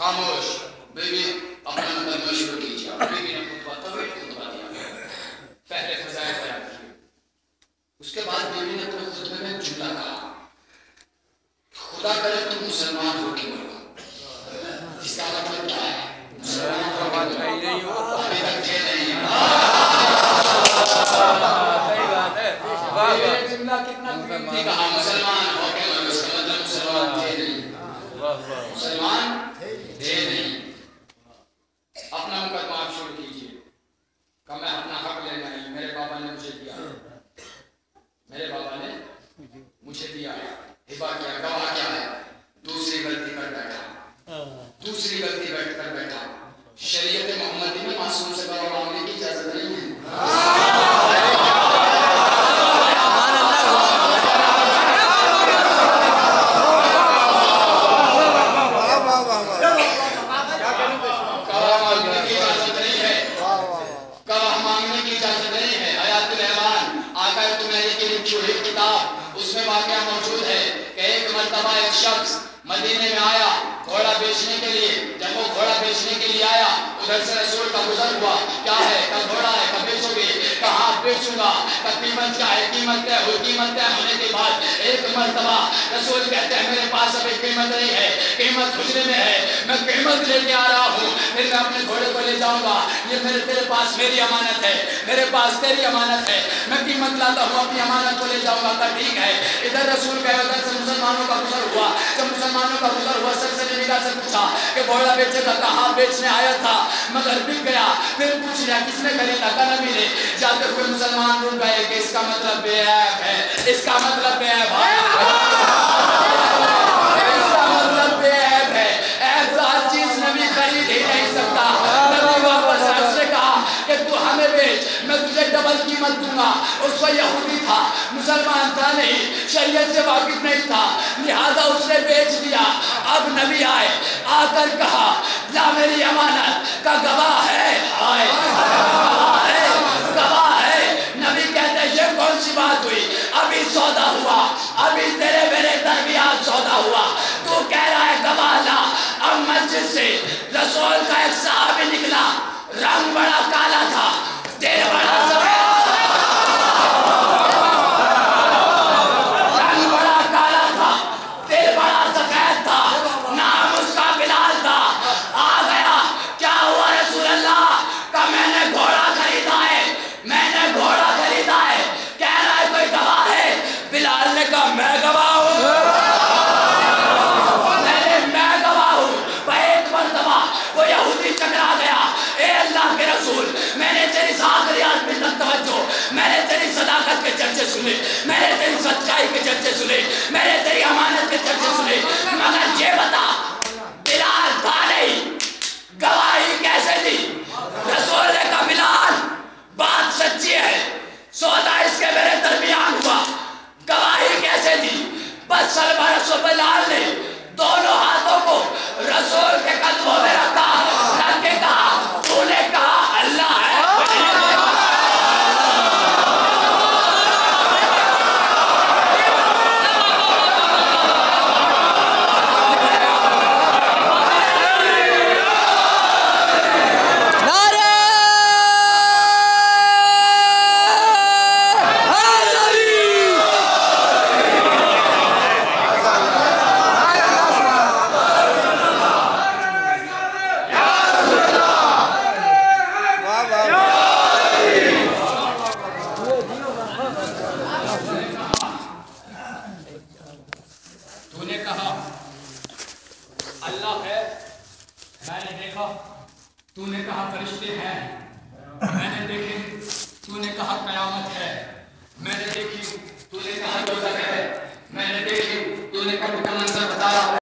खामोश, बीवी अपना मुकदमा शुरू कीजिए। बीवी ने खुतबा दिया, पहले फज़ाइल बयान किए। उसके बाद बीवी ने अपने खुतबे में जुमला कहा, खुदा करे तुम मुसलमान हो के मरो। इसका मतलब क्या है? मुसलमान हो के मरो, अभी तक थे नहीं। सही बात है। जुमला कितना कीमती कहा, मुसलमान हो के मरो। इसका मतलब मुसलमान थे नहीं, मुसलमान थे नहीं। अपना मुकदमा आप शुरू कीजिए। कहा मैं अपना हक लेना नहीं, मेरे बाबा ने मुझे दिया, मेरे बाबा ने मुझे दिया, हिबा किया, गवाह क्या है? दूसरी गलती कर बैठा, दूसरी गलती कर बैठा। शरीयत मोहम्मदी में मासूम से गवाह मांगने की इजाजत नहीं है। उसमें वाकया मौजूद है कि एक मर्तबा एक शख्स मदीने में आया घोड़ा बेचने के लिए। जब वो घोड़ा बेचने के लिए आया, उधर से रसूल का गुजर हुआ। क्या है? कल घोड़ा है, कब बेचोगे? कहाँ बेचूंगा? कब कीमत क्या है? कीमत तय हुई। कीमत तय होने के बाद एक मर्तबा रसूल कहते हैं मेरे पास अभी कीमत नहीं है, कीमत हुजरे में है, मैं कीमत लेके आ रहा हूँ, फिर मैं अपने घोड़े को ले जाऊंगा। ये तेरे पास मेरी अमानत है, मेरे पास तेरी अमानत है, मैं कीमत लाता हूँ, अपनी अमानत को ले जाऊंगा। तो ठीक है। इधर रसूल गए, उधर से मुसलमानों का गुजर हुआ। जब मुसलमानों का गुजर हुआ, सबसे निगाह से पूछा कि घोड़ा बेचेगा? कहाँ बेचने आया था, मगर बिक गया। फिर पूछ लिया किसने खरीदा? नबी ने। जाते हुए मुसलमान रुक गए कि इसका मतलब बेऐब है, इसका मतलब बेऐब है, इसका मतलब बेऐब है। ऐबदार चीज नबी खरीद ही नहीं सकता। नबी वापस उसने कहा कि तू हमें बेच, मैं तुझे डबल कीमत दूंगा। उसको यहूदी था, मुसलमान था नहीं, शरीयत से वाकिफ नहीं था, लिहाजा उसने बेच दिया। अब नबी आए, आकर कहा ला मेरी अमानत का गवाह है, आए गवाह है। नबी कहते हैं ये कौन सी बात हुई? अभी सौदा हुआ, अभी तेरे मेरे दरमियान सौदा हुआ, तू कह रहा है गवाह ला। अब मस्जिद से रसूल का एक सहाबी निकला, रंग बड़ा काला था, दिल बड़ा सफेद, रंग बड़ा काला था, दिल बड़ा सफेद था, नाम उसका बिलाल था। आ गया, क्या हुआ रसूल अल्लाह का? मैंने घोड़ा खरीदा है, मैंने घोड़ा खरीदा है। कह रहा है कोई गवाह है? बिलाल ने कहा मैं गवाह हूँ, मैं गवाह हूँ। एक मर्तबा वो यहूदी टकरा गया, ए अल्लाह के रसूल, मैंने तेरी सागरियात में तवज्जो, मैंने तेरी सदाकत के चर्चे सुने, मैंने तेरी सच्चाई के चर्चे सुने, मैंने तेरी अमानत के चर्चे सुने, मगर ये बता बिलाल था नहीं, गवाही कैसे दी? रसूल ने कहा बिलाल बात सच्ची है, सौदा इसके मेरे दरमियान हुआ, गवाही कैसे दी? बस सलमान रसूल बिलाल ने दोनों हाथों को रसूल के कदमों में रखा, रख के कहा तूने कहा अल्लाह है। तूने कहा अल्लाह है, मैंने देखा। तूने कहा फरिश्ते हैं, मैंने देखे। तूने कहा कयामत है, मैंने देखी। तूने कहा दोज़ख है, मैंने देखी। तूने कहा मंजर बताया।